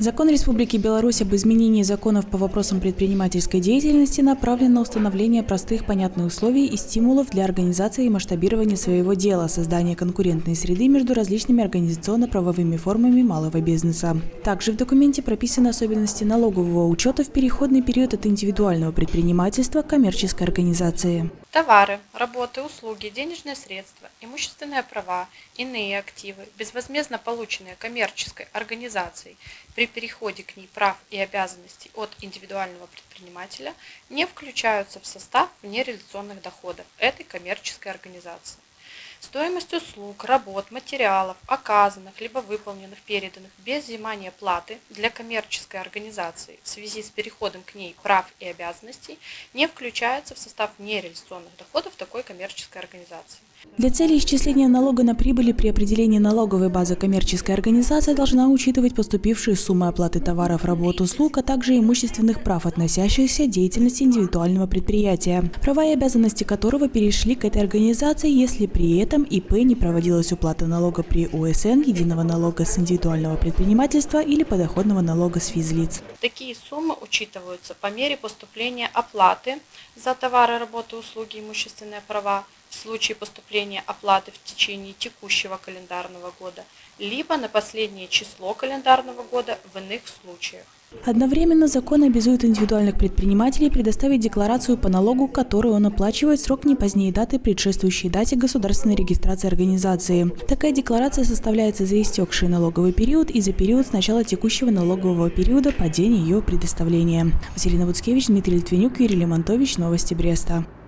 Закон Республики Беларусь об изменении законов по вопросам предпринимательской деятельности направлен на установление простых, понятных условий и стимулов для организации и масштабирования своего дела, создания конкурентной среды между различными организационно-правовыми формами малого бизнеса. Также в документе прописаны особенности налогового учета в переходный период от индивидуального предпринимательства к коммерческой организации. Товары, работы, услуги, денежные средства, имущественные права, иные активы, безвозмездно полученные коммерческой организацией при переходе к ней прав и обязанностей от индивидуального предпринимателя не включаются в состав внереализационных доходов этой коммерческой организации. Стоимость услуг, работ, материалов, оказанных либо выполненных, переданных без взимания платы для коммерческой организации в связи с переходом к ней прав и обязанностей не включается в состав нереализационных доходов такой коммерческой организации. Для цели исчисления налога на прибыли при определении налоговой базы коммерческая организация должна учитывать поступившие суммы оплаты товаров, работ, услуг, а также имущественных прав, относящихся к деятельности индивидуального предприятия, права и обязанности которого перешли к этой организации, если при этом ИП не проводилась уплата налога при УСН, единого налога с индивидуального предпринимательства или подоходного налога с физлиц. Такие суммы учитываются по мере поступления оплаты за товары, работы, услуги, имущественные права, в случае поступления оплаты в течение текущего календарного года, либо на последнее число календарного года в иных случаях. Одновременно закон обязует индивидуальных предпринимателей предоставить декларацию по налогу, которую он оплачивает в срок не позднее даты, предшествующей дате государственной регистрации организации. Такая декларация составляется за истекший налоговый период и за период с начала текущего налогового периода по день ее предоставления. Василина Буцкевич, Дмитрий Литвинюк, Юрий Лемонтович. Новости Бреста.